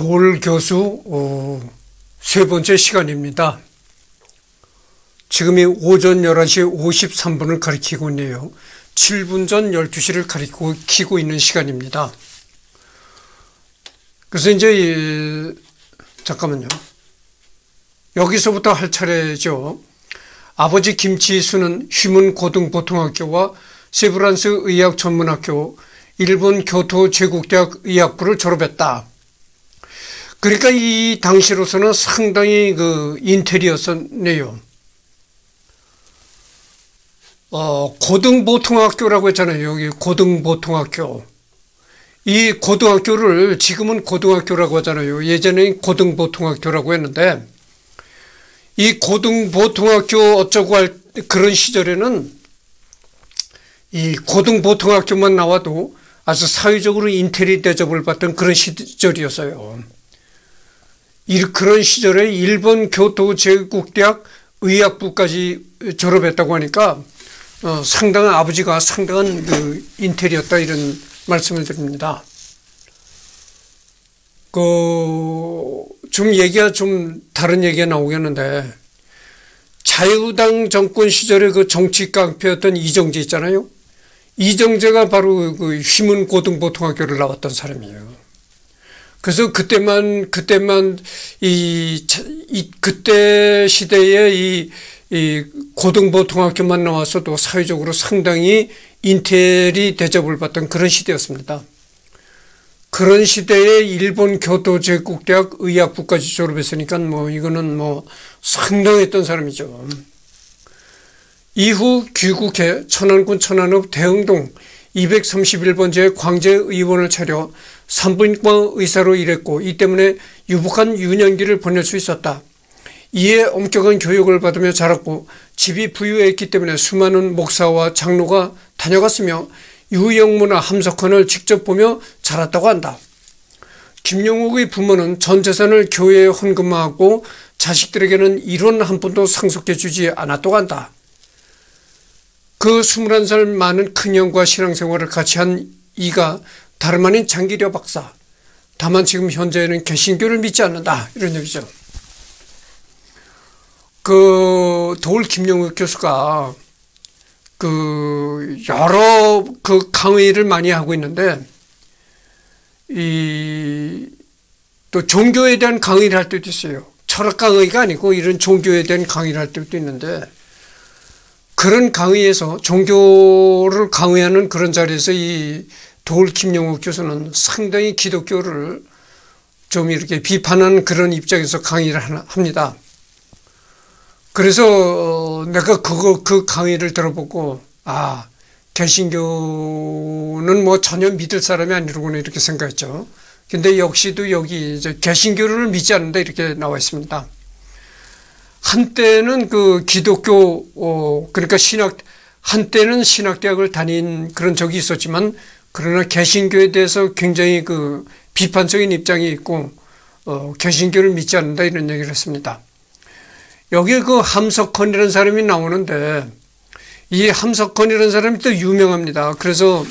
도올 교수 세 번째 시간입니다. 지금이 오전 11시 53분을 가리키고 있네요. 7분 전 12시를 가리키고 있는 시간입니다. 그래서 이제 잠깐만요. 여기서부터 할 차례죠. 아버지 김치수는 휘문 고등보통학교와 세브란스 의학전문학교, 일본 교토 제국대학 의학부를 졸업했다. 그러니까 이 당시로서는 상당히 인텔이었네요. 고등보통학교라고 했잖아요. 여기 고등보통학교. 이 고등학교를 지금은 고등학교라고 하잖아요. 예전에 고등보통학교라고 했는데 이 고등보통학교 어쩌고 할 그런 시절에는 이 고등보통학교만 나와도 아주 사회적으로 인텔이 대접을 받던 그런 시절이었어요. 그런 시절에 일본 교토 제국대학 의학부까지 졸업했다고 하니까 상당한 아버지가 상당한 인텔이었다 이런 말씀을 드립니다. 좀 얘기가 좀 다른 얘기가 나오겠는데 자유당 정권 시절에 그 정치 깡패였던 이정재 있잖아요. 이정재가 바로 그 휘문 고등보통학교를 나왔던 사람이에요. 그래서 그때만 그때 시대에 이 고등보통학교만 나왔어도 사회적으로 상당히 인텔이 대접을 받던 그런 시대였습니다. 그런 시대에 일본 교토 제국대학 의학부까지 졸업했으니까 이거는 상당했던 사람이죠. 이후 귀국해 천안군 천안읍 대흥동 231번지에 광재의원을 차려 산부인과 의사로 일했고 이 때문에 유복한 유년기를 보낼 수 있었다. 이에 엄격한 교육을 받으며 자랐고 집이 부유했기 때문에 수많은 목사와 장로가 다녀갔으며 유영무나 함석헌을 직접 보며 자랐다고 한다. 김용옥의 부모는 전 재산을 교회에 헌금하고 자식들에게는 일원 한 푼도 상속해 주지 않았다고 한다. 그 21살 많은 큰형과 신앙생활을 같이 한 이가 다름 아닌 장기려 박사. 다만 지금 현재는 개신교를 믿지 않는다. 이런 얘기죠. 도올 김용욱 교수가 여러 강의를 많이 하고 있는데 또 종교에 대한 강의를 할 때도 있어요. 철학 강의가 아니고 이런 종교에 대한 강의를 할 때도 있는데 그런 강의에서 종교를 강의하는 그런 자리에서 이 도올 김용욱 교수는 상당히 기독교를 좀 이렇게 비판하는 그런 입장에서 강의를 합니다. 그래서 내가 그 강의를 들어보고 개신교는 전혀 믿을 사람이 아니로구나 이렇게 생각했죠. 근데 역시도 여기 이제 개신교를 믿지 않는다 이렇게 나와 있습니다. 한때는 기독교 그러니까 한때는 신학대학을 다닌 그런 적이 있었지만 그러나 개신교에 대해서 굉장히 비판적인 입장이 있고 개신교를 믿지 않는다 이런 얘기를 했습니다. 여기에 함석헌이라는 사람이 나오는데 이 함석헌이라는 사람이 또 유명합니다. 그래서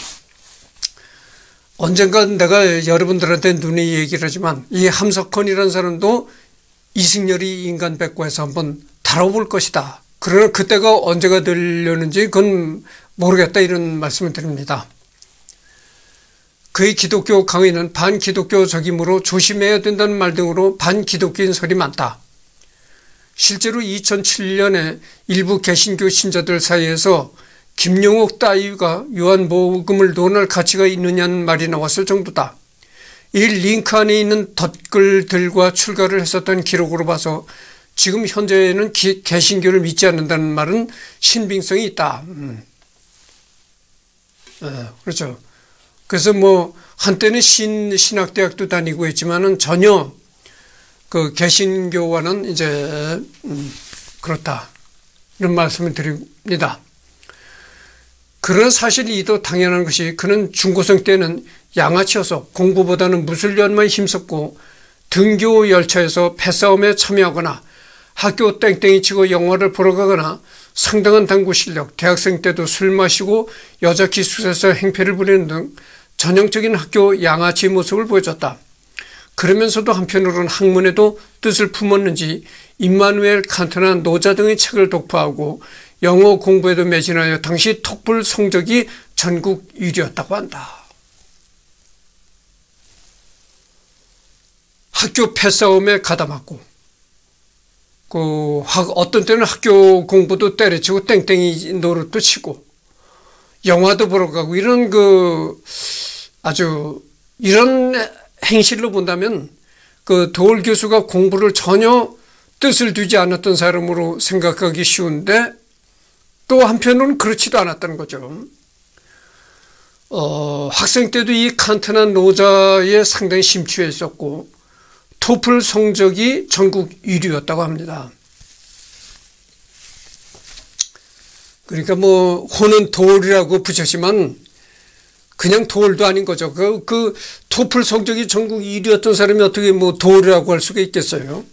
언젠가 내가 여러분들한테 눈에 얘기를 하지만 이 함석헌이라는 사람도 이승열이 인간백과에서 한번 다뤄볼 것이다. 그러나 그때가 언제가 되려는지 그건 모르겠다 이런 말씀을 드립니다. 그의 기독교 강의는 반기독교적이므로 조심해야 된다는 말 등으로 반기독교인 설이 많다. 실제로 2007년에 일부 개신교 신자들 사이에서 김용옥 따위가 요한복음을 논할 가치가 있느냐는 말이 나왔을 정도다. 이 링크 안에 있는 덧글들과 출가를 했었던 기록으로 봐서 지금 현재는 개신교를 믿지 않는다는 말은 신빙성이 있다. 그렇죠. 그래서 한때는 신학대학도 다니고 했지만은 전혀 개신교와는 이제 그렇다 이런 말씀을 드립니다. 그런 사실이도 당연한 것이 그는 중고생 때는 양아치여서 공부보다는 무술련만 힘썼고 등교 열차에서 패싸움에 참여하거나 학교 땡땡이 치고 영화를 보러 가거나 상당한 당구 실력, 대학생 때도 술 마시고 여자 기숙사에서 행패를 부리는 등 전형적인 학교 양아치 모습을 보여줬다. 그러면서도 한편으로는 학문에도 뜻을 품었는지 임마누엘 칸트나 노자 등의 책을 독파하고 영어 공부에도 매진하여 당시 토플 성적이 전국 1위였다고 한다. 학교 패싸움에 가담하고 어떤 때는 학교 공부도 때려치고 땡땡이 노릇도 치고 영화도 보러 가고 이런 아주 이런 행실로 본다면 도올 교수가 공부를 전혀 뜻을 두지 않았던 사람으로 생각하기 쉬운데 또 한편으로는 그렇지도 않았다는 거죠. 학생 때도 이 칸트나 노자에 상당히 심취해 있었고 토플 성적이 전국 1위였다고 합니다. 그러니까 호는 도올이라고 붙였지만 그냥 도올도 아닌 거죠. 그 토플 성적이 전국 1위였던 사람이 어떻게 도올이라고 할 수가 있겠어요.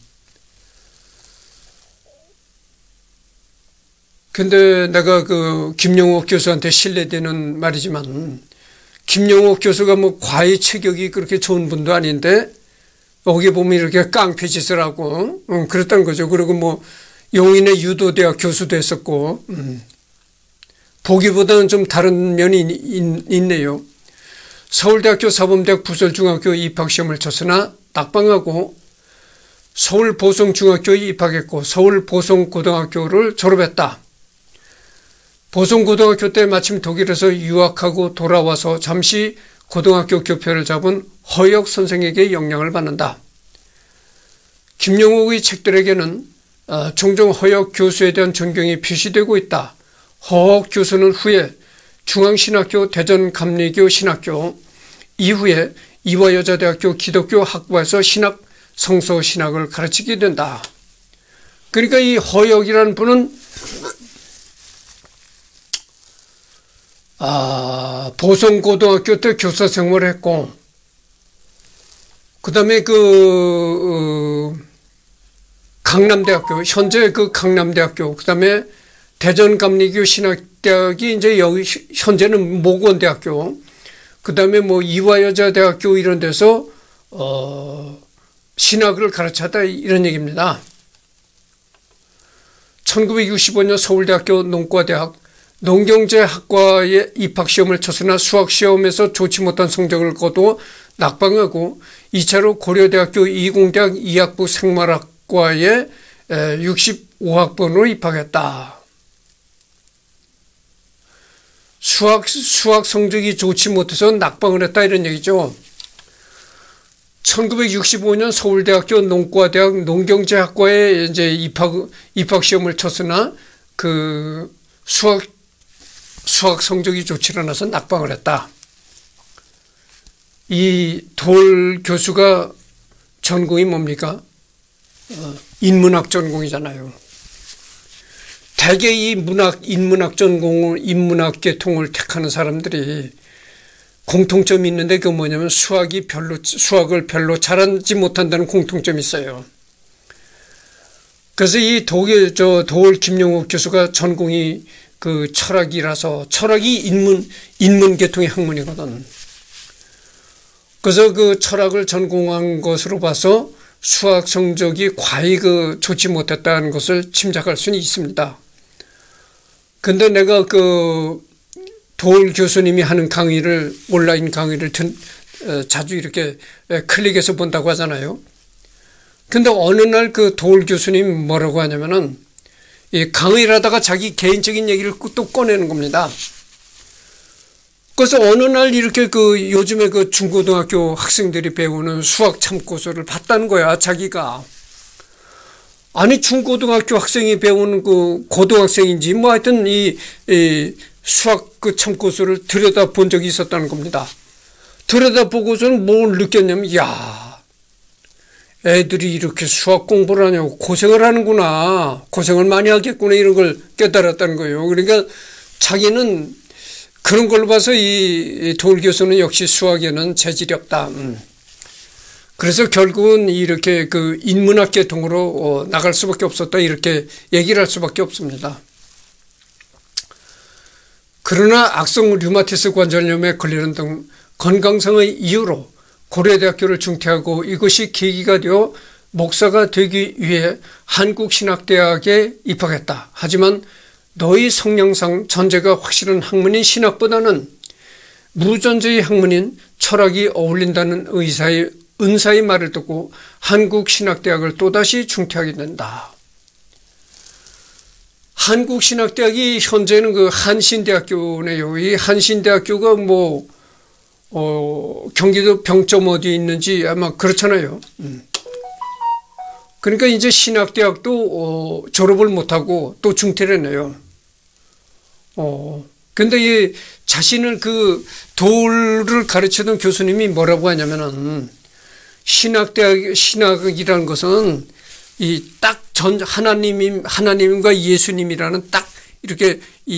근데 내가 김용옥 교수한테 신뢰되는 말이지만 김용옥 교수가 과외 체격이 그렇게 좋은 분도 아닌데 여기 보면 이렇게 깡패짓을 하고 그랬다는 거죠. 그리고 용인의 유도대학 교수도 했었고 보기보다는 좀 다른 면이 있네요. 서울대학교 사범대학 부설중학교 입학시험을 쳤으나 낙방하고 서울보성중학교에 입학했고 서울보성고등학교를 졸업했다. 보성고등학교 때 마침 독일에서 유학하고 돌아와서 잠시 고등학교 교표를 잡은 허역 선생에게 영향을 받는다. 김용옥의 책들에게는 종종 허역 교수에 대한 존경이 표시되고 있다. 허역 교수는 후에 중앙신학교 대전감리교 신학교 이후에 이화여자대학교 기독교 학부에서 신학 성서신학을 가르치게 된다. 그러니까 이 허역이라는 분은 보성고등학교 때 교사 생활을 했고 그 다음에 강남대학교 현재 강남대학교 그 다음에 대전감리교 신학대학이 이제 여기 현재는 모건대학교 그 다음에 이화여자대학교 이런 데서 신학을 가르쳤다 이런 얘기입니다. 1965년 서울대학교 농과대학 농경제학과에 입학시험을 쳤으나 수학시험에서 좋지 못한 성적을 거두어 낙방하고 2차로 고려대학교 이공대학 이학부 생물학과에 65학번으로 입학했다. 수학 성적이 좋지 못해서 낙방을 했다 이런 얘기죠. 1965년 서울대학교 농과대학 농경제학과에 이제 입학시험을 쳤으나 수학 성적이 좋지 않아서 낙방을 했다. 이 돌 교수가 전공이 뭡니까? 인문학 전공이잖아요. 대개 이 인문학 전공을, 인문학 계통을 택하는 사람들이 공통점이 있는데 그게 뭐냐면 수학을 별로 잘하지 못한다는 공통점이 있어요. 그래서 이 도올 김용옥 교수가 전공이 철학이라서 철학이 인문 계통의 학문이거든. 그래서 철학을 전공한 것으로 봐서 수학 성적이 과히 좋지 못했다는 것을 짐작할 수는 있습니다. 근데 내가 도올 교수님이 하는 강의를 온라인 강의를 자주 이렇게 클릭해서 본다고 하잖아요. 근데 어느 날 도올 교수님 뭐라고 하냐면은 이 강의를 하다가 자기 개인적인 얘기를 또 꺼내는 겁니다. 그래서 어느 날 이렇게 요즘에 중고등학교 학생들이 배우는 수학 참고서를 봤다는 거야, 자기가. 아니, 중고등학교 학생이 배우는 고등학생인지 하여튼 이 수학 참고서를 들여다본 적이 있었다는 겁니다. 들여다보고서는 뭘 느꼈냐면, 야, 애들이 이렇게 수학 공부를 하냐고 고생을 하는구나. 고생을 많이 하겠구나. 이런 걸 깨달았다는 거예요. 그러니까 자기는 그런 걸로 봐서 이 도올 교수는 역시 수학에는 재질이 없다. 그래서 결국은 이렇게 인문학 계통으로 나갈 수밖에 없었다. 이렇게 얘기를 할 수밖에 없습니다. 그러나 악성 류마티스 관절염에 걸리는 등 건강상의 이유로 고려대학교를 중퇴하고 이것이 계기가 되어 목사가 되기 위해 한국신학대학에 입학했다. 하지만 너희 성향상 전제가 확실한 학문인 신학보다는 무전제의 학문인 철학이 어울린다는 은사의 말을 듣고 한국신학대학을 또다시 중퇴하게 된다. 한국신학대학이 현재는 그 한신대학교네요. 이 한신대학교가 경기도 병점 어디에 있는지 아마 그렇잖아요. 그러니까 이제 신학대학도 졸업을 못하고 또 중퇴를 했네요. 근데 이 자신을 그 도를 가르치던 교수님이 뭐라고 하냐면은 신학이라는 것은 이 딱 하나님과 예수님이라는 딱 이렇게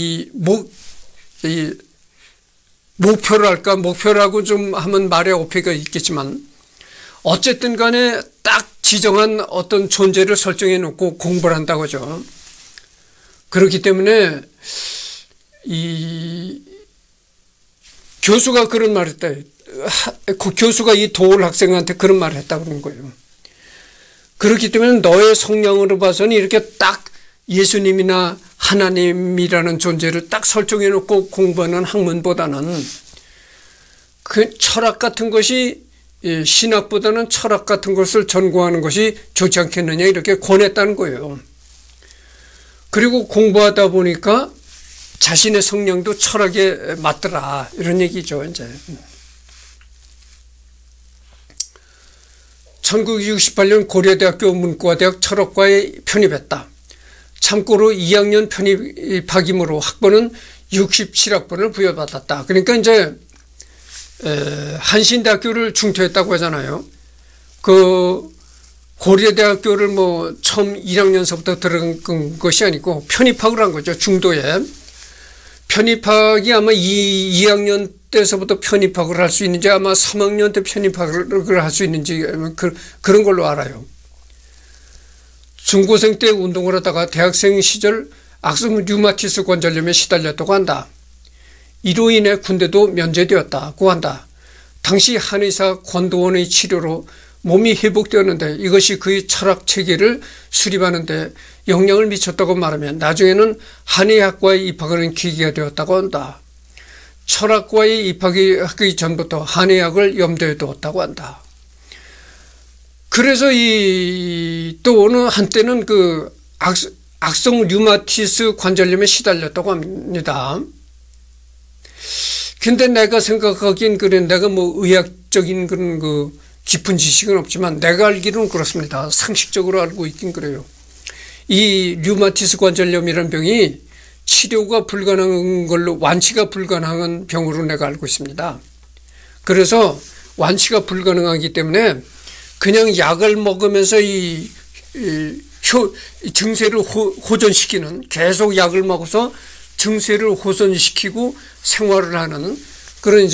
목표라고 좀 하면 말에 어폐가 있겠지만 어쨌든 간에 딱 지정한 어떤 존재를 설정해 놓고 공부를 한다고 하죠. 그렇기 때문에 이 교수가 그런 말을 했다. 교수가 이 도울 학생한테 그런 말을 했다고 그런 거예요. 그렇기 때문에 너의 성향으로 봐서는 이렇게 딱 예수님이나 하나님이라는 존재를 딱 설정해 놓고 공부하는 학문보다는 그 철학 같은 것이 신학보다는 철학 같은 것을 전공하는 것이 좋지 않겠느냐 이렇게 권했다는 거예요. 그리고 공부하다 보니까 자신의 성향도 철학에 맞더라 이런 얘기죠. 이제 1968년 고려대학교 문과대학 철학과에 편입했다. 참고로 2학년 편입학이므로 학번은 67학번을 부여받았다. 그러니까 이제 한신대학교를 중퇴했다고 하잖아요. 그 고려대학교를 처음 1학년서부터 들어간 것이 아니고 편입학을 한 거죠. 중도에. 편입학이 아마 2학년 때서부터 편입학을 할 수 있는지 아마 3학년 때 편입학을 할 수 있는지 그런 걸로 알아요. 중고생 때 운동을 하다가 대학생 시절 악성 류마티스 관절염에 시달렸다고 한다. 이로 인해 군대도 면제되었다고 한다. 당시 한의사 권도원의 치료로 몸이 회복되었는데 이것이 그의 철학 체계를 수립하는 데 영향을 미쳤다고 말하면 나중에는 한의학과에 입학하는 계기가 되었다고 한다. 철학과에 입학하기 전부터 한의학을 염두에 두었다고 한다. 그래서 또 어느 한때는 그 악성 류마티스 관절염에 시달렸다고 합니다. 근데 내가 생각하기엔 그래 내가 의학적인 그런 깊은 지식은 없지만 내가 알기로는 그렇습니다. 상식적으로 알고 있긴 그래요. 이 류마티스 관절염이라는 병이 치료가 불가능한 걸로 완치가 불가능한 병으로 내가 알고 있습니다. 그래서 완치가 불가능하기 때문에 그냥 약을 먹으면서 이 증세를 호전시키는 계속 약을 먹어서 증세를 호전시키고 생활을 하는 그런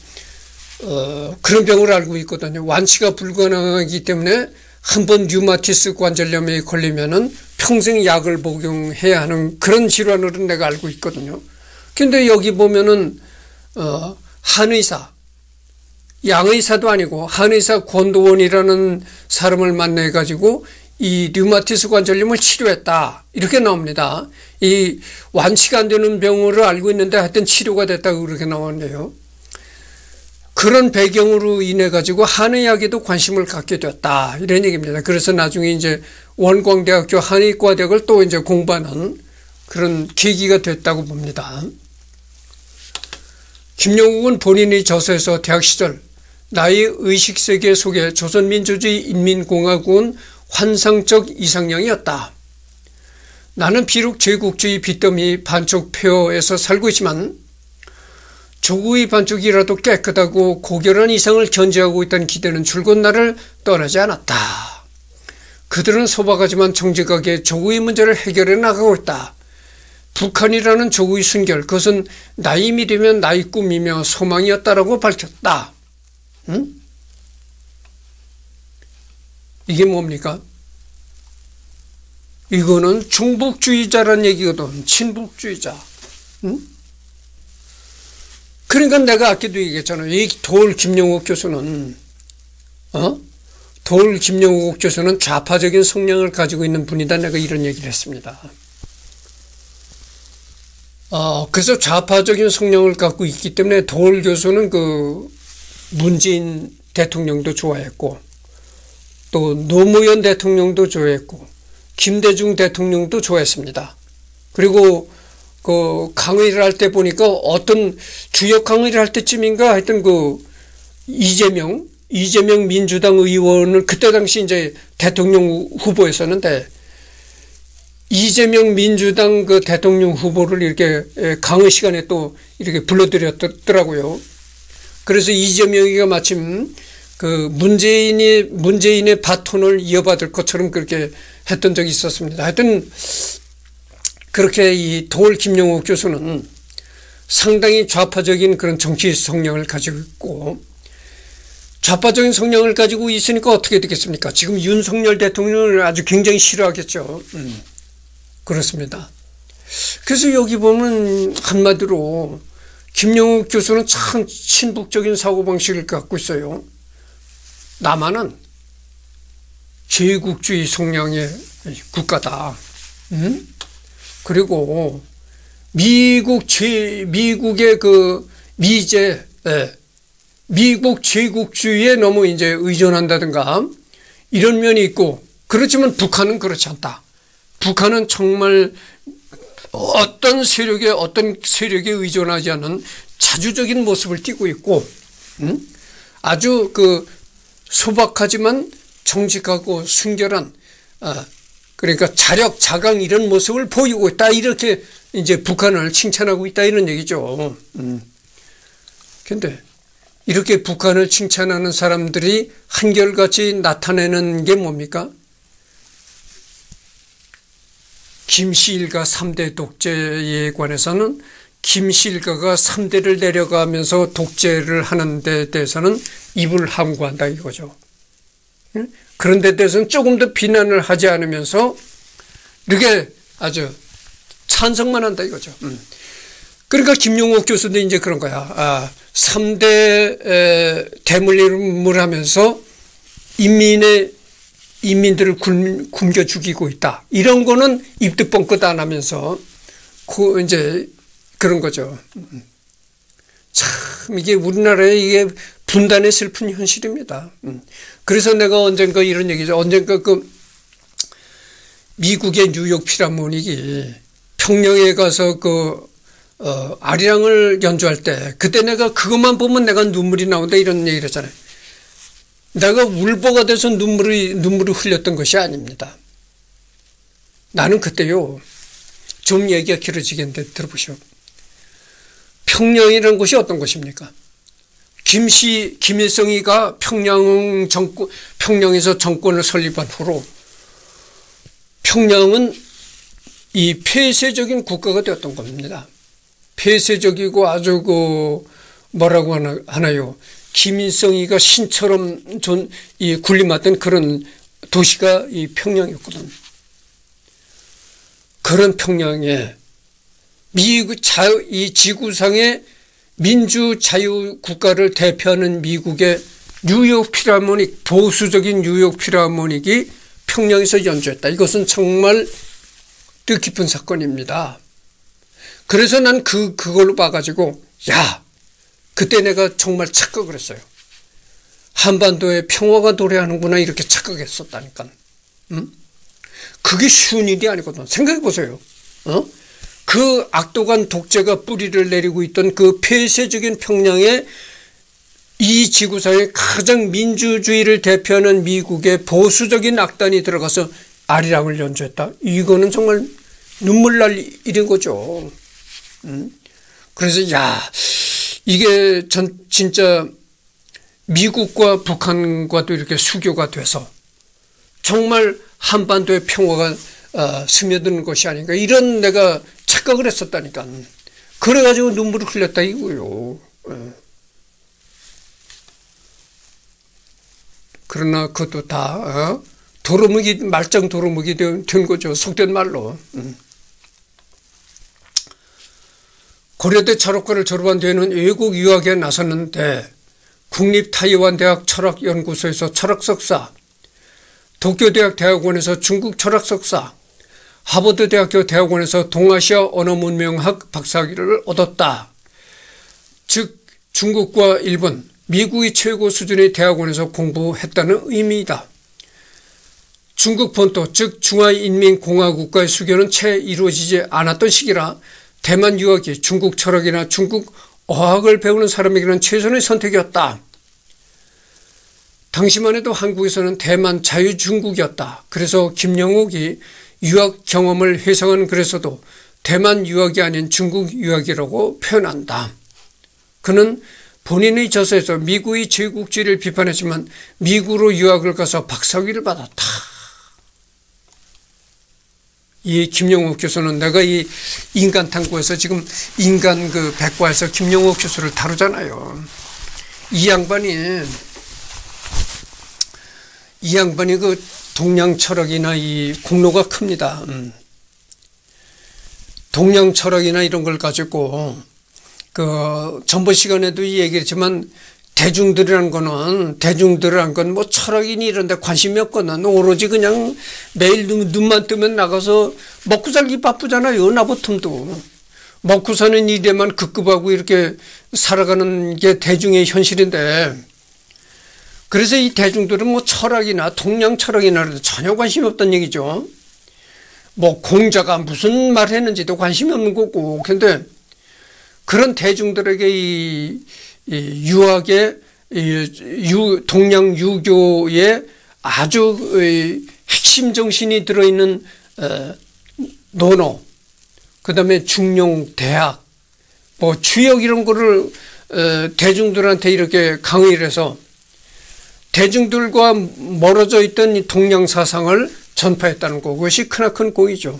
그런 병을 알고 있거든요. 완치가 불가능하기 때문에 한번 류마티스 관절염에 걸리면은 평생 약을 복용해야 하는 그런 질환으로 내가 알고 있거든요. 근데 여기 보면은 한의사, 양의사도 아니고 한의사 권도원이라는 사람을 만나 가지고 이 류마티스 관절염을 치료했다 이렇게 나옵니다. 이 완치가 안 되는 병으로 알고 있는데 하여튼 치료가 됐다고 그렇게 나왔네요. 그런 배경으로 인해 가지고 한의학에도 관심을 갖게 됐다 이런 얘기입니다. 그래서 나중에 이제 원광대학교 한의과대학을 또 이제 공부하는 그런 계기가 됐다고 봅니다. 김영욱은 본인의 저서에서 대학 시절 나의 의식세계 속에 조선민주주의 인민공화국은 환상적 이상향이었다. 나는 비록 제국주의 빚더미 반쪽 폐허에서 살고 있지만 조국의 반쪽이라도 깨끗하고 고결한 이상을 견지하고 있다는 기대는 줄곧 나를 떠나지 않았다. 그들은 소박하지만 정직하게 조국의 문제를 해결해 나가고 있다. 북한이라는 조국의 순결, 그것은 나의 미래면 나의 꿈이며 소망이었다라고 밝혔다. 응? 이게 뭡니까? 이거는 중북주의자란 얘기거든. 친북주의자. 응? 그러니까 내가 아까도 얘기했잖아요. 이 도울 김영욱 교수는 도올 김영욱 교수는 좌파적인 성향을 가지고 있는 분이다. 내가 이런 얘기를 했습니다. 그래서 좌파적인 성향을 갖고 있기 때문에 도올 교수는 그 문재인 대통령도 좋아했고 또 노무현 대통령도 좋아했고 김대중 대통령도 좋아했습니다. 그리고 그 강의를 할 때 보니까 어떤 주역 강의를 할 때쯤인가 하여튼 그 이재명 민주당 의원을 그때 당시 이제 대통령 후보였었는데 이재명 민주당 그 대통령 후보를 이렇게 강의 시간에 또 이렇게 불러들였더라고요. 그래서 이재명이가 마침 그 문재인의 바톤을 이어받을 것처럼 그렇게 했던 적이 있었습니다. 하여튼 그렇게 이 도올 김영욱 교수는 상당히 좌파적인 그런 정치 성향을 가지고 있고 좌파적인 성향을 가지고 있으니까 어떻게 되겠습니까? 지금 윤석열 대통령을 아주 굉장히 싫어하겠죠. 그렇습니다. 그래서 여기 보면 한마디로 김영욱 교수는 참 친북적인 사고방식을 갖고 있어요. 남한은 제국주의 성향의 국가다. 그리고 미국의 그 미국 제국주의에 너무 이제 의존한다든가 이런 면이 있고 그렇지만 북한은 그렇지 않다. 북한은 정말 어떤 세력에 의존하지 않은 자주적인 모습을 띠고 있고 아주 그 소박하지만 정직하고 순결한 그러니까 자력 자강 이런 모습을 보이고 있다. 이렇게 이제 북한을 칭찬하고 있다 이런 얘기죠. 그런데 이렇게 북한을 칭찬하는 사람들이 한결같이 나타내는 게 뭡니까? 김시일가 3대 독재에 관해서는 김시일가가 3대를 내려가면서 독재를 하는 데 대해서는 입을 함구한다 이거죠. 그런 데 대해서는 조금 더 비난을 하지 않으면서 이렇게 아주 찬성만 한다 이거죠. 그러니까 김용옥 교수도 이제 그런 거야. 3대 대물림을 하면서 인민들을 굶겨 죽이고 있다. 이런 거는 입도 뻥끗 안 하면서 이제 그런 거죠. 참 이게 우리나라의 이게 분단의 슬픈 현실입니다. 그래서 내가 언젠가 이런 얘기죠. 언젠가 그 미국의 뉴욕 필하모닉이 평양에 가서 아리랑을 연주할 때 그때 내가 그것만 보면 내가 눈물이 나온다 이런 얘기를 했잖아요. 내가 울보가 돼서 눈물을 흘렸던 것이 아닙니다. 나는 그때요. 좀 얘기가 길어지겠는데 들어보시오. 평양이라는 곳이 어떤 곳입니까? 김일성이가 평양에서 정권을 설립한 후로 평양은 이 폐쇄적인 국가가 되었던 겁니다. 폐쇄적이고 아주 뭐라고 하나요? 김일성이가 신처럼 군림하던 그런 도시가 이 평양이었거든. 그런 평양에 이 지구상의 민주자유 국가를 대표하는 미국의 뉴욕 필하모닉, 보수적인 뉴욕 필하모닉이 평양에서 연주했다. 이것은 정말 뜻깊은 사건입니다. 그래서 난 그걸로 봐가지고 그때 내가 정말 착각을 했어요. 한반도에 평화가 도래하는구나 이렇게 착각했었다니까. 그게 쉬운 일이 아니거든. 생각해 보세요. 그 악독한 독재가 뿌리를 내리고 있던 그 폐쇄적인 평양에 이 지구상의 가장 민주주의를 대표하는 미국의 보수적인 악단이 들어가서 아리랑을 연주했다. 이거는 정말 눈물 날 일인 거죠. 그래서 이게 진짜 미국과 북한과도 이렇게 수교가 돼서 정말 한반도의 평화가 스며드는 것이 아닌가 이런 내가 착각을 했었다니까. 그래가지고 눈물을 흘렸다 이거요. 그러나 그것도 다 말짱 도루묵이 된 거죠. 속된 말로. 고려대 철학과를 졸업한 뒤에는 외국 유학에 나섰는데 국립타이완대학 철학연구소에서 철학석사, 도쿄대학 대학원에서 중국 철학석사, 하버드대학교 대학원에서 동아시아 언어문명학 박사학위를 얻었다. 즉 중국과 일본, 미국의 최고 수준의 대학원에서 공부했다는 의미이다. 중국 본토 즉 중화인민공화국가의 수교는 채 이루어지지 않았던 시기라 대만 유학이 중국 철학이나 중국 어학을 배우는 사람에게는 최선의 선택이었다. 당시만 해도 한국에서는 대만 자유중국이었다. 그래서 김영옥이 유학 경험을 회상한 글에서도 대만 유학이 아닌 중국 유학이라고 표현한다. 그는 본인의 저서에서 미국의 제국주의를 비판했지만 미국으로 유학을 가서 박사학위를 받았다. 이 김영옥 교수는 내가 이 인간탐구에서 지금 인간 그 백과에서 김영옥 교수를 다루잖아요. 이 양반이 그 동양 철학이나 이 공로가 큽니다. 동양 철학이나 이런 걸 가지고 그 전번 시간에도 이 얘기했지만 대중들이란 건 뭐 철학이니 이런 데 관심이 없거든. 오로지 그냥 매일 눈만 뜨면 나가서 먹고 살기 바쁘잖아요. 나보통도. 먹고 사는 일에만 급급하고 이렇게 살아가는 게 대중의 현실인데, 그래서 이 대중들은 뭐 철학이나 동양 철학이나 전혀 관심이 없다는 얘기죠. 뭐 공자가 무슨 말 했는지도 관심이 없는 거고. 근데 그런 대중들에게 이 유학의 동양 유교의 아주 핵심 정신이 들어있는 논어, 그 다음에 중용 대학, 뭐 주역 이런 거를 대중들한테 이렇게 강의를 해서 대중들과 멀어져 있던 이 동양 사상을 전파했다는 거, 그것이 크나큰 공이죠.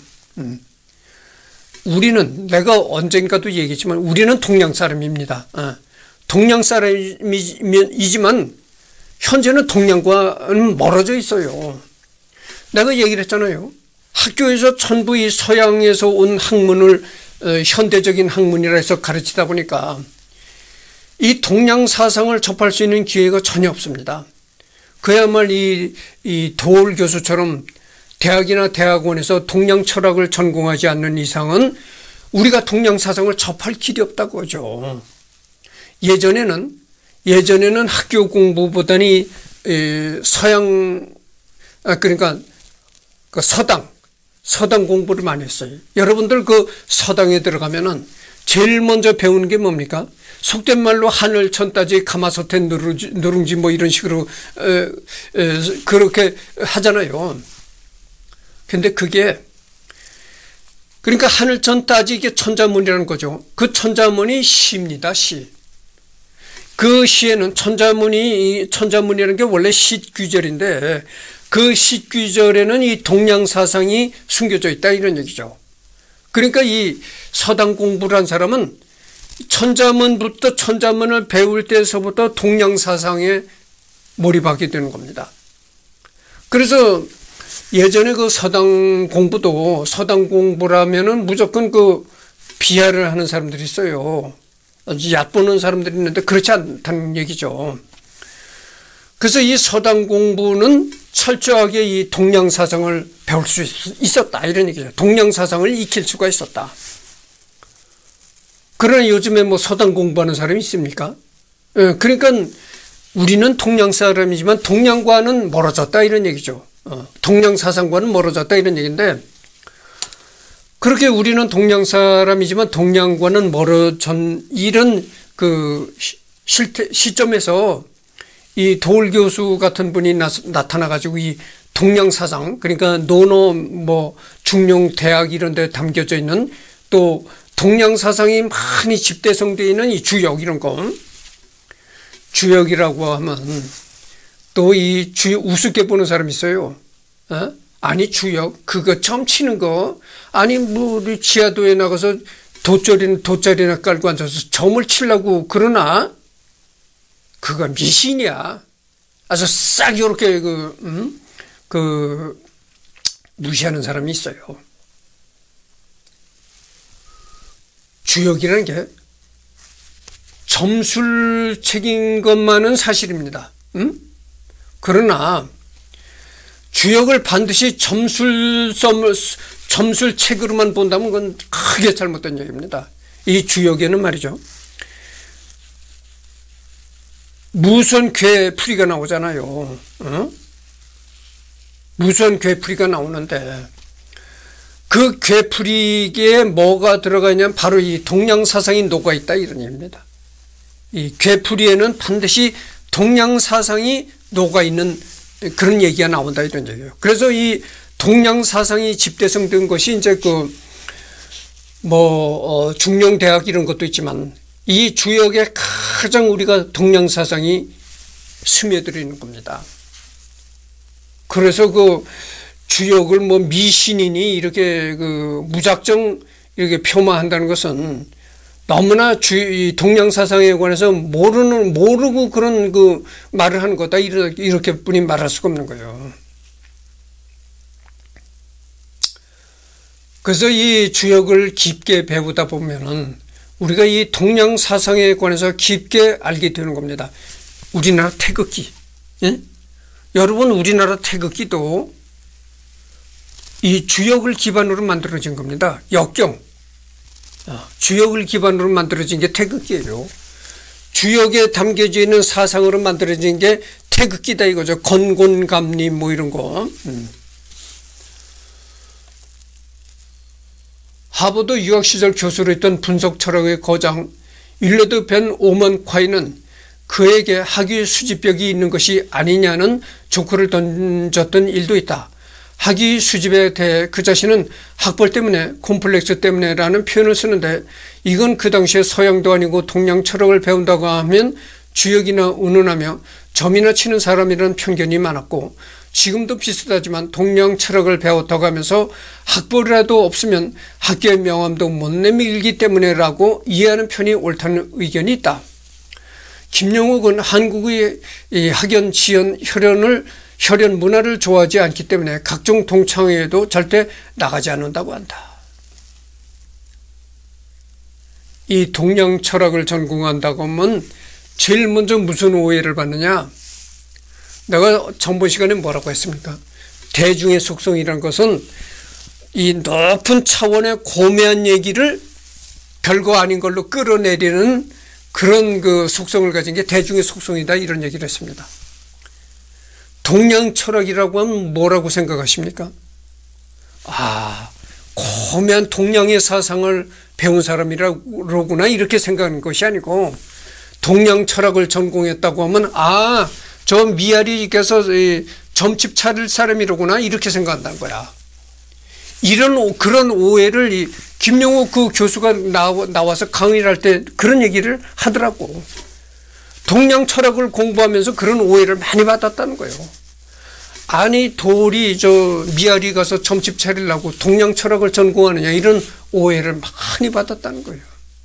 우리는, 내가 언젠가도 얘기했지만 우리는 동양 사람입니다. 동양 사람이지만 현재는 동양과는 멀어져 있어요. 내가 얘기를 했잖아요. 학교에서 전부 이 서양에서 온 학문을 현대적인 학문이라 해서 가르치다 보니까 이 동양 사상을 접할 수 있는 기회가 전혀 없습니다. 그야말로 이 도올 교수처럼 대학이나 대학원에서 동양 철학을 전공하지 않는 이상은 우리가 동양 사상을 접할 길이 없다고 하죠. 예전에는 학교 공부보다는 그러니까 그 서당 공부를 많이 했어요. 여러분들 그 서당에 들어가면은 제일 먼저 배우는 게 뭡니까? 속된 말로 하늘 천따지 가마솥에 누룽지 뭐 이런 식으로 그렇게 하잖아요. 근데 그게 그러니까 하늘천 따지 이게 천자문이라는 거죠. 그 천자문이 시입니다. 시. 그 시에는 천자문이라는 게 원래 시귀절인데 그 시귀절에는 이 동양 사상이 숨겨져 있다 이런 얘기죠. 그러니까 이 서당 공부를 한 사람은 천자문을 배울 때서부터 동양 사상에 몰입하게 되는 겁니다. 그래서 예전에 그 서당 공부라면은 무조건 그 비하를 하는 사람들이 있어요. 얕보는 사람들이 있는데 그렇지 않다는 얘기죠. 그래서 이 서당 공부는 철저하게 이 동양 사상을 배울 수 있었다 이런 얘기죠. 동양 사상을 익힐 수가 있었다. 그러나 요즘에 뭐 서당 공부하는 사람이 있습니까? 그러니까 우리는 동양 사람이지만 동양과는 멀어졌다 이런 얘기죠. 동양 사상과는 멀어졌다 이런 얘기인데, 그렇게 우리는 동양 사람이지만 동양과는 멀어진 이런 그 시점에서 이 도올 교수 같은 분이 나타나가지고 이 동양 사상, 그러니까 논어 뭐 중용 대학 이런 데 담겨져 있는 또 동양 사상이 많이 집대성되어 있는 이 주역 이런 거, 주역이라고 하면 또 이 우습게 보는 사람이 있어요. 아니 주역 그거 처음 치는 거, 아니 뭐 우리 지하도에 나가서 돗자리나 깔고 앉아서 점을 치려고 그러나 그거 미신이야. 아주 싹 이렇게 무시하는 사람이 있어요. 주역이라는 게 점술책인 것만은 사실입니다. 그러나 주역을 반드시 점술책으로만 본다면 그건 크게 잘못된 얘기입니다. 이 주역에는 말이죠, 무선 괴풀이가 나오잖아요. 무선 괴풀이가 나오는데 그 괴풀이에 뭐가 들어가 있냐면 바로 이 동양사상이 녹아있다 이런 얘기입니다. 이 괴풀이에는 반드시 동양사상이 녹아있는 그런 얘기가 나온다 이런 얘기예요. 그래서 이 동양사상이 집대성된 것이 이제 중령대학 이런 것도 있지만 이 주역에 가장 우리가 동양사상이 스며들어 겁니다. 그래서 주역을 미신인이 이렇게 무작정 이렇게 폄하한다는 것은 너무나 동양사상에 관해서 모르고 그런 말을 하는 거다. 이렇게 뿐이 말할 수가 없는 거예요. 그래서 이 주역을 깊게 배우다 보면은 우리가 이 동양사상에 관해서 깊게 알게 되는 겁니다. 우리나라 태극기. 예? 여러분, 우리나라 태극기도 이 주역을 기반으로 만들어진 겁니다. 역경. 주역을 기반으로 만들어진 게 태극기예요. 주역에 담겨져 있는 사상으로 만들어진 게 태극기다 이거죠. 건곤감리 이런 거. 하버드 유학시절 교수로 있던 분석철학의 거장 윌러드 벤 오먼콰이는 그에게 학위 수집벽이 있는 것이 아니냐는 조크를 던졌던 일도 있다. 학위 수집에 대해 그 자신은 학벌 때문에 콤플렉스 때문에라는 표현을 쓰는데 이건 그 당시에 서양도 아니고 동양 철학을 배운다고 하면 주역이나 운운하며 점이나 치는 사람이라는 편견이 많았고 지금도 비슷하지만 동양 철학을 배웠다고 하면서 학벌이라도 없으면 학교의 명함도 못 내밀기 때문에라고 이해하는 편이 옳다는 의견이 있다. 김영옥은 한국의 학연, 지연, 혈연 문화를 좋아하지 않기 때문에 각종 동창회에도 절대 나가지 않는다고 한다. 이 동양 철학을 전공한다고 하면 제일 먼저 무슨 오해를 받느냐? 내가 전번 시간에 뭐라고 했습니까? 대중의 속성이라는 것은 이 높은 차원의 고매한 얘기를 별거 아닌 걸로 끌어내리는 그런 속성을 가진 게 대중의 속성이다 이런 얘기를 했습니다. 동양 철학이라고 하면 뭐라고 생각하십니까? 고매한 동양의 사상을 배운 사람이라구나 이렇게 생각하는 것이 아니고 동양 철학을 전공했다고 하면 저 미아리께서 점집 차릴 사람이로구나 이렇게 생각한다는 거야. 그런 오해를 김영옥 교수가 나와서 강의를 할 때 그런 얘기를 하더라고. 동양 철학을 공부하면서 그런 오해를 많이 받았다는 거예요. 아니 돌이 미아리 가서 점집 차리려고 동양 철학을 전공하느냐 이런 오해를 많이 받았다는 거예요.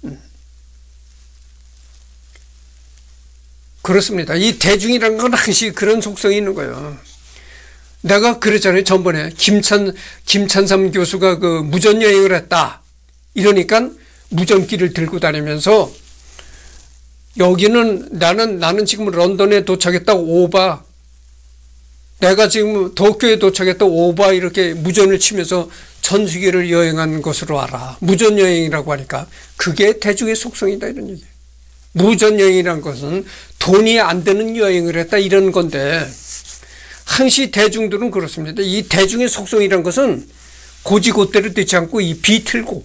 그렇습니다. 이 대중이라는 건 항상 그런 속성이 있는 거예요. 내가 그랬잖아요. 전번에 김찬삼 교수가 무전여행을 했다. 이러니까 무전기를 들고 다니면서 여기는 나는 지금 런던에 도착했다 오바. 내가 지금 도쿄에 도착했다 오바 이렇게 무전을 치면서 전 세계를 여행한 것으로 알아. 무전여행이라고 하니까 그게 대중의 속성이다 이런 얘기예요. 무전여행이라는 것은 돈이 안 되는 여행을 했다 이런 건데 항시 대중들은 그렇습니다. 이 대중의 속성이라는 것은 고지고대로 되지 않고 이 비틀고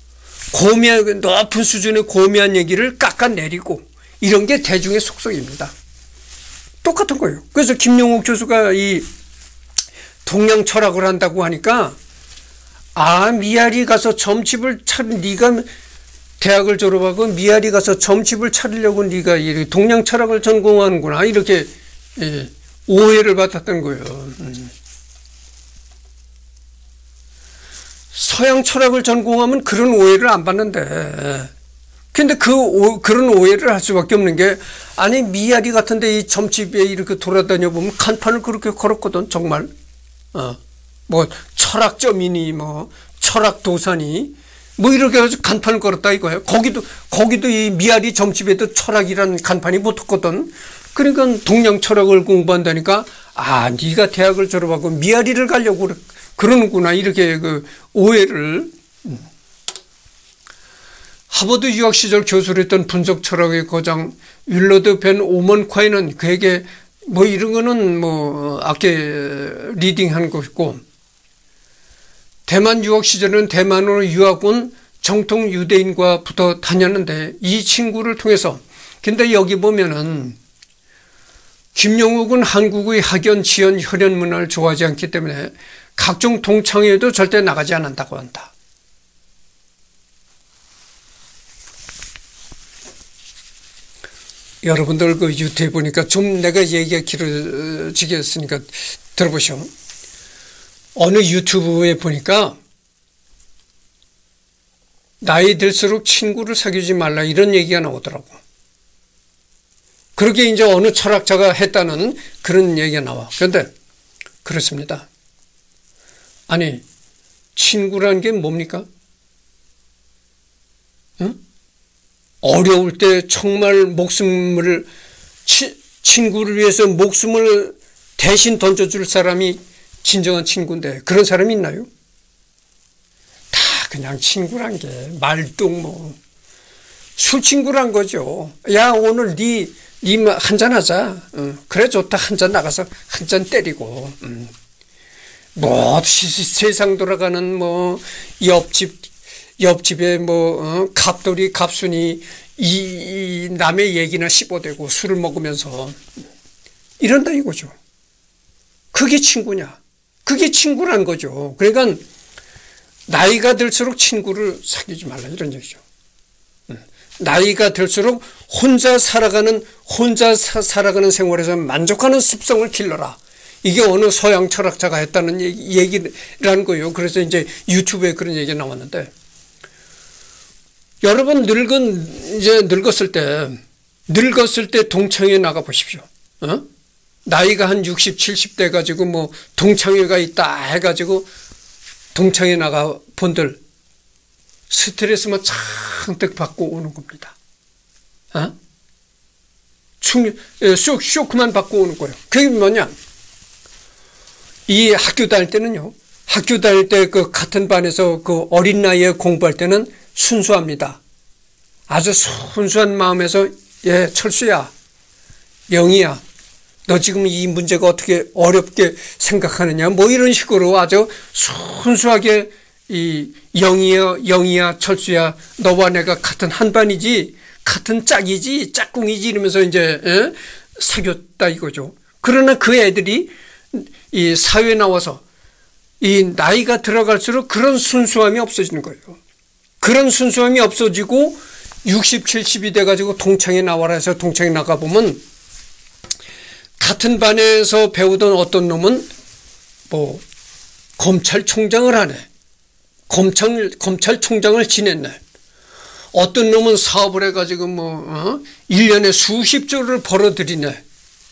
높은 수준의 고매한 얘기를 깎아내리고 이런 게 대중의 속성입니다. 똑같은 거예요. 그래서 김영옥 교수가 이 동양 철학을 한다고 하니까 미아리 가서 점집을 네가 대학을 졸업하고 미아리 가서 점집을 차리려고 네가 동양 철학을 전공하는구나 이렇게 오해를 받았던 거예요. 서양 철학을 전공하면 그런 오해를 안 받는데 근데 그런 오해를 할 수밖에 없는 게 미아리 같은데 이 점집에 이렇게 돌아다녀 보면 간판을 그렇게 걸었거든 정말 철학점이니 철학도사니 뭐 이렇게 해서 간판을 걸었다 이거예요. 거기도 이 미아리 점집에도 철학이라는 간판이 붙었거든. 그러니까 동양 철학을 공부한다니까 네가 대학을 졸업하고 미아리를 가려고 그러는구나 이렇게 그 오해를. 하버드 유학 시절 교수를 했던 분석 철학의 거장 윌러드 벤 오먼콰이는 그에게 뭐 이런 거는 뭐 아까 리딩한 것이고, 대만 유학 시절은 대만으로 유학 온 정통 유대인과 붙어 다녔는데 이 친구를 통해서, 근데 여기 보면은 김용욱은 한국의 학연, 지연, 혈연 문화를 좋아하지 않기 때문에 각종 동창회에도 절대 나가지 않는다고 한다. 여러분들 그 유튜브에 보니까 좀 내가 얘기가 길어지게 했으니까 들어보시오. 어느 유튜브에 보니까 나이 들수록 친구를 사귀지 말라 이런 얘기가 나오더라고. 그렇게 이제 어느 철학자가 했다는 그런 얘기가 나와. 그런데 그렇습니다. 아니, 친구라는 게 뭡니까? 응? 어려울 때 정말 목숨을, 친구를 위해서 목숨을 대신 던져줄 사람이 진정한 친구인데 그런 사람이 있나요? 다 그냥 친구란 게 말똥 뭐 술 친구란 거죠. 야, 오늘 니 한잔 하자. 그래 좋다. 한잔 나가서 한잔 때리고. 뭐 세상 돌아가는 뭐 옆집에 뭐 갑돌이 갑순이 이 남의 얘기나 씹어대고 술을 먹으면서 이런다 이거죠. 그게 친구냐? 그게 친구란 거죠. 그러니까 나이가 들수록 친구를 사귀지 말라 이런 얘기죠. 나이가 들수록 혼자 살아가는 생활에서 만족하는 습성을 길러라. 이게 어느 서양 철학자가 했다는 얘기라는 거예요. 그래서 이제 유튜브에 그런 얘기가 나왔는데, 여러분 늙었을 때 동창회 나가 보십시오. 나이가 한 60, 70대 가지고 뭐 동창회가 있다 해가지고 동창회 나가 본들 스트레스만 잔뜩 받고 오는 겁니다. 쇼크만 받고 오는 거예요. 그게 뭐냐? 이 학교 다닐 때는요. 학교 다닐 때 그 같은 반에서 그 어린 나이에 공부할 때는 순수합니다. 아주 순수한 마음에서 철수야, 영희야, 너 지금 이 문제가 어떻게 어렵게 생각하느냐 뭐 이런 식으로 아주 순수하게 이 영희야 철수야 너와 내가 같은 한반이지 같은 짝이지 짝꿍이지 이러면서 이제 사귀었다 이거죠. 그러나 그 애들이 이 사회에 나와서 이 나이가 들어갈수록 그런 순수함이 없어지는 거예요. 그런 순수함이 없어지고 60, 70이 돼가지고 동창회 나와라 해서 동창회 나가보면 같은 반에서 배우던 어떤 놈은 뭐 검찰총장을 하네. 검찰총장을 지냈네. 어떤 놈은 사업을 해가지고 뭐 1년에 수십조를 벌어들이네.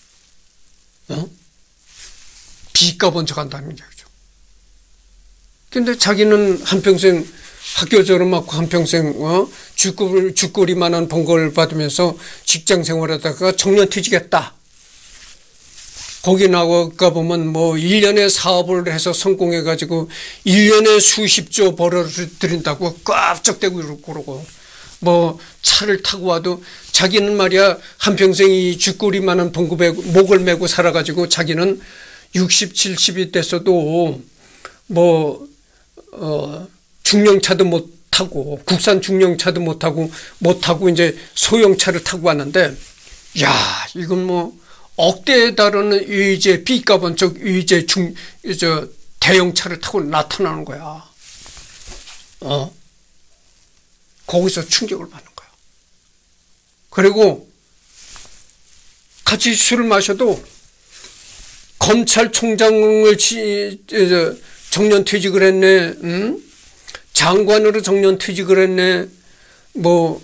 빚 갚은 척 한다는 얘기죠. 근데 자기는 한평생 학교 졸업하고 한평생 주거리만한 봉급을 받으면서 직장 생활하다가 정년퇴직했다. 거기 나가 보면 뭐 1년에 사업을 해서 성공해가지고 1년에 수십조 벌어들인다고 깜짝대고 그러고 뭐 차를 타고 와도 자기는 말이야 한평생 이 쥐꼬리만한 봉급에 목을 메고 살아가지고 자기는 60, 70이 됐어도 뭐 중형차도 못 타고 국산 중형차도 못 타고 이제 소형차를 타고 왔는데, 야 이건 뭐 억대에 달하는 의제 빚값은 쪽 의제 대형차를 타고 나타나는 거야. 거기서 충격을 받는 거야. 그리고 같이 술을 마셔도 검찰총장을 정년퇴직을 했네. 장관으로 정년퇴직을 했네. 뭐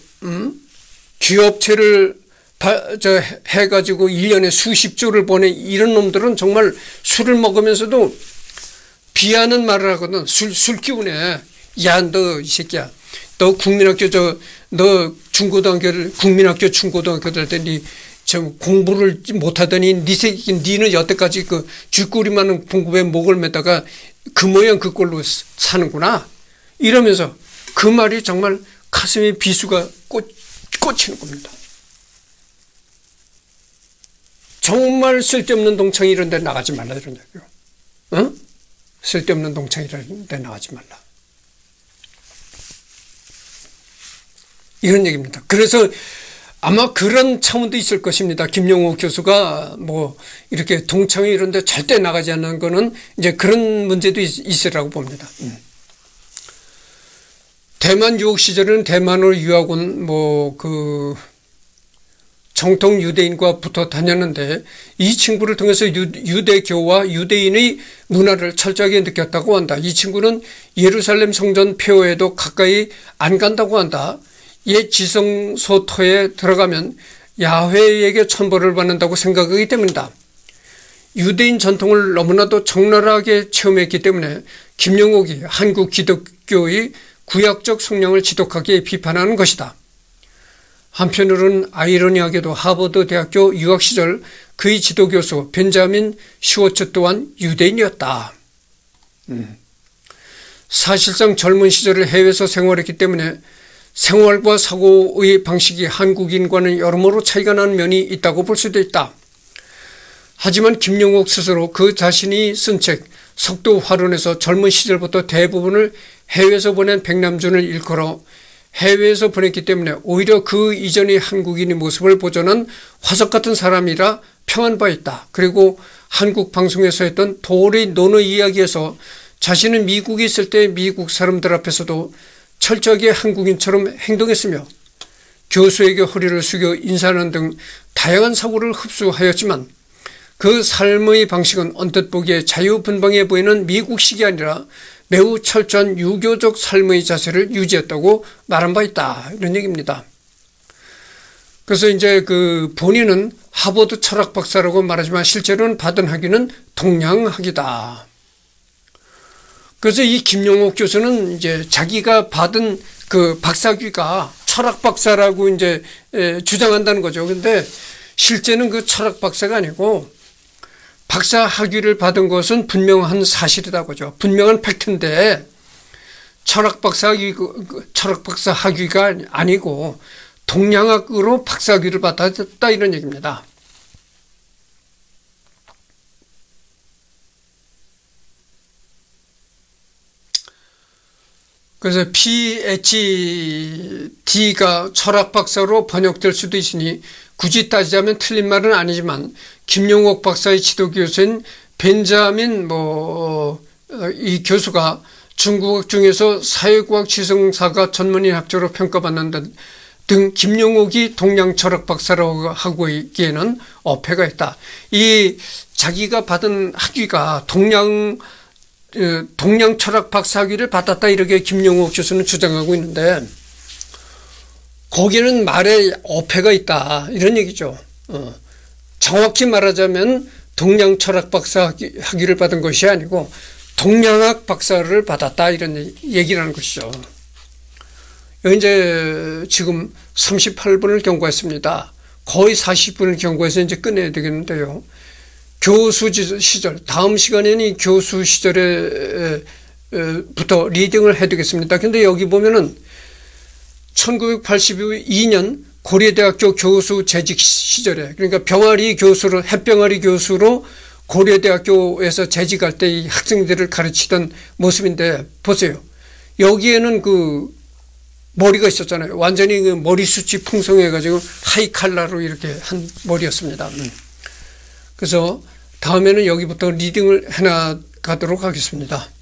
기업체를 해가지고 1년에 수십조를 버네. 이런 놈들은 정말 술을 먹으면서도 비하는 말을 하거든. 술 기운에. 야, 너 이 새끼야. 너 국민학교 너 중고등학교 될 때 좀 공부를 못하더니 니는 여태까지 그 쥐꼬리만한 공부에 목을 매다가 그 모양 그 꼴로 사는구나. 이러면서 그 말이 정말 가슴에 비수가 꽂히는 겁니다. 정말 쓸데없는 동창이 이런 데 나가지 말라 이런 얘기요. 어? 쓸데없는 동창이 이런 데 나가지 말라. 이런 얘기입니다. 그래서 아마 그런 차원도 있을 것입니다. 김용옥 교수가 뭐 이렇게 동창회 이런 데 절대 나가지 않는 거는 이제 그런 문제도 있으라고 봅니다. 대만 유학 시절에는 대만으로 유학 온 뭐 그 정통 유대인과 붙어 다녔는데 이 친구를 통해서 유대교와 유대인의 문화를 철저하게 느꼈다고 한다. 이 친구는 예루살렘 성전 폐허에도 가까이 안 간다고 한다. 옛 지성소터에 들어가면 야훼에게 천벌을 받는다고 생각하기 때문이다. 유대인 전통을 너무나도 적나라하게 체험했기 때문에 김용옥이 한국 기독교의 구약적 성령을 지독하게 비판하는 것이다. 한편으로는 아이러니하게도 하버드 대학교 유학 시절 그의 지도교수 벤자민 슈워츠 또한 유대인이었다. 사실상 젊은 시절을 해외에서 생활했기 때문에 생활과 사고의 방식이 한국인과는 여러모로 차이가 나는 면이 있다고 볼 수도 있다. 하지만 김용옥 스스로 그 자신이 쓴 책 석도화론에서 젊은 시절부터 대부분을 해외에서 보낸 백남준을 일컬어 해외에서 보냈기 때문에 오히려 그 이전의 한국인의 모습을 보존한 화석 같은 사람이라 평한 바 있다. 그리고 한국 방송에서 했던 도리 논어 이야기에서 자신은 미국에 있을 때 미국 사람들 앞에서도 철저하게 한국인처럼 행동했으며 교수에게 허리를 숙여 인사하는 등 다양한 사고를 흡수하였지만 그 삶의 방식은 언뜻 보기에 자유분방해 보이는 미국식이 아니라 매우 철저한 유교적 삶의 자세를 유지했다고 말한 바 있다. 이런 얘기입니다. 그래서 이제 그 본인은 하버드 철학 박사라고 말하지만 실제로는 받은 학위는 동양학이다. 그래서 이 김용옥 교수는 이제 자기가 받은 그 박사학위가 철학 박사라고 이제 주장한다는 거죠. 근데 실제는 그 철학 박사가 아니고 박사 학위를 받은 것은 분명한 사실이다 그죠. 분명한 팩트인데 철학 박사 학위가 아니고 동양학으로 박사 학위를 받았다 이런 얘기입니다. 그래서 PhD가 철학 박사로 번역될 수도 있으니 굳이 따지자면 틀린 말은 아니지만 김용옥 박사의 지도 교수인 벤자민 이 교수가 중국어 중에서 사회과학 지성사가 전문의 학자로 평가받는 등 김용옥이 동양 철학 박사라고 하고 있기에는 어폐가 있다. 이 자기가 받은 학위가 동양 철학 박사 학위를 받았다 이렇게 김용옥 교수는 주장하고 있는데 거기는 말에 어폐가 있다 이런 얘기죠. 정확히 말하자면 동양 철학 박사 학위를 받은 것이 아니고 동양학 박사를 받았다 이런 얘기라는 것이죠. 여기 이제 지금 38분을 경과했습니다. 거의 40분을 경과해서 이제 끝내야 되겠는데요. 교수 시절, 다음 시간에는 교수 시절에 부터 리딩을 해두겠습니다. 근데 여기 보면은 1982년 고려대학교 교수 재직 시절에 그러니까 햇병아리 교수로 고려대학교에서 재직할 때 이 학생들을 가르치던 모습인데 보세요. 여기에는 그 머리가 있었잖아요. 완전히 그 머리숱이 풍성해가지고 하이칼라로 이렇게 한 머리였습니다. 그래서 다음에는 여기부터 리딩을 해나가도록 하겠습니다.